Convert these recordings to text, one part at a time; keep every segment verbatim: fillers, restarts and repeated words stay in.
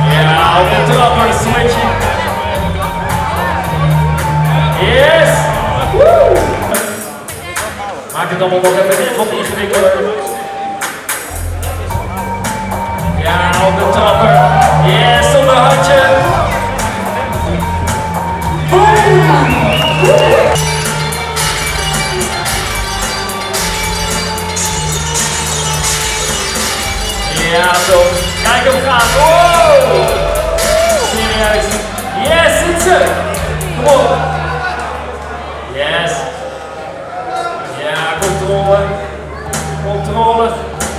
Ja, op de trapper, switch. Yes! Woe! Maak het allemaal nog even net wat ingewikkelder. Ja, op de trapper. Yes, op een handje. Ja, zo. Kijk hem gaan. Wow! Serieus. Yes, zit ze. Kom op. Yes. Ja, controle. Controle.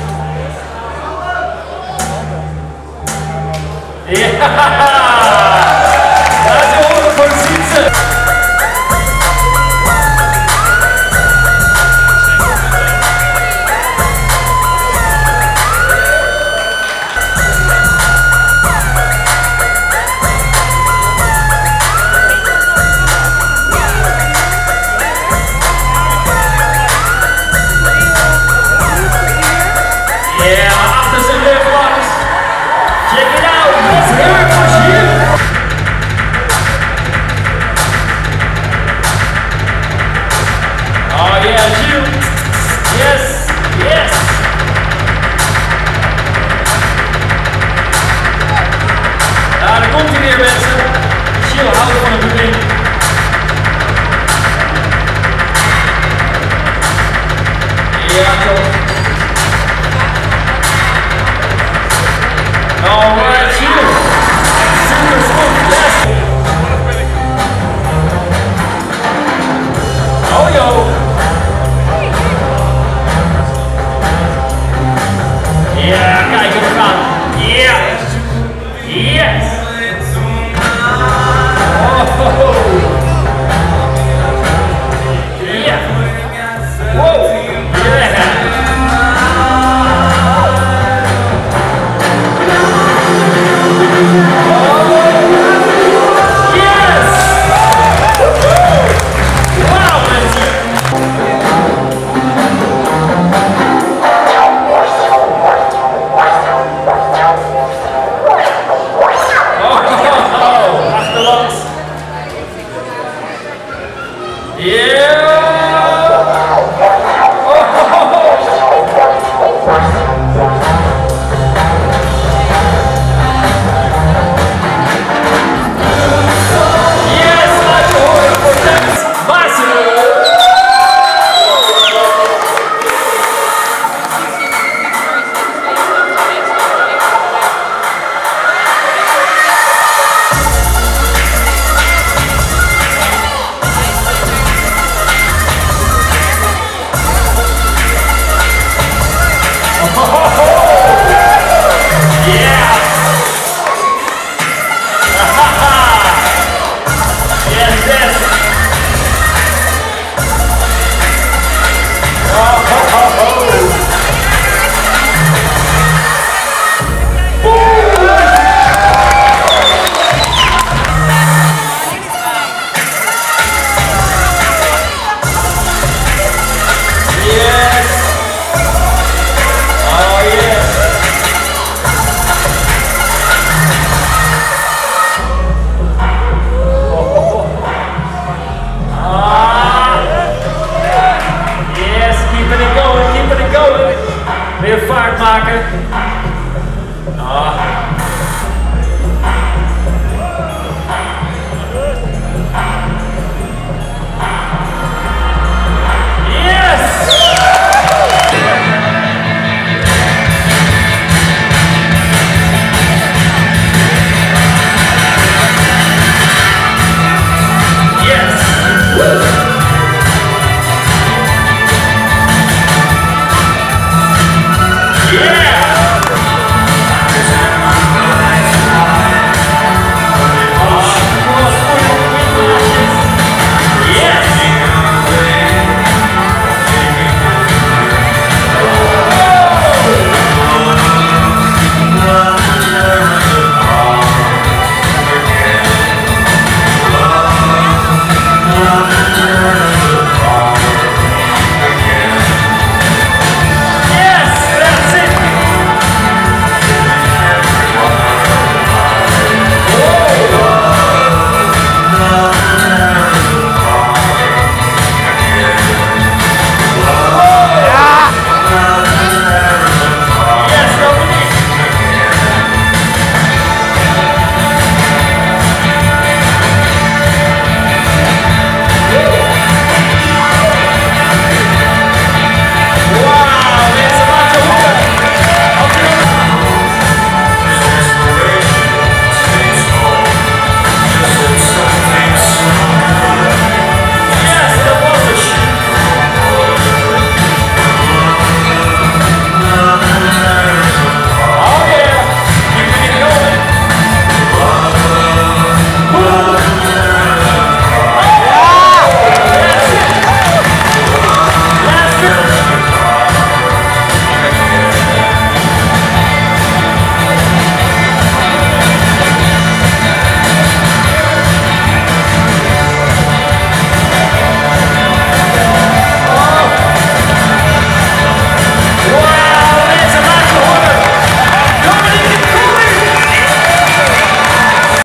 Ja! Daar is de horen voor de zitsen. Ja, achter zijn rug langs. Check it out, let's hear it for you. Oh yeah, Gilles. Yes, yes. Nou, daar komt hij weer mensen. Gilles houdt van het publiek. Ja toch. Alright, Gilles. Super smooth, yes. Oh yo. Ja, kijk hem gaan. Yeah. Yes.